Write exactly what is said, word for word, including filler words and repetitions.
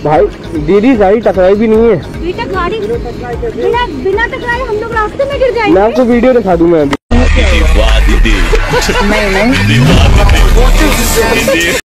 भाई दीदी गाड़ी टकराई भी नहीं है। बेटा गाड़ी बिना बिना टकराए हम लोग रास्ते में गिर जाएंगे। मैं आपको वीडियो दिखा दूं मैं अभी। नहीं नहीं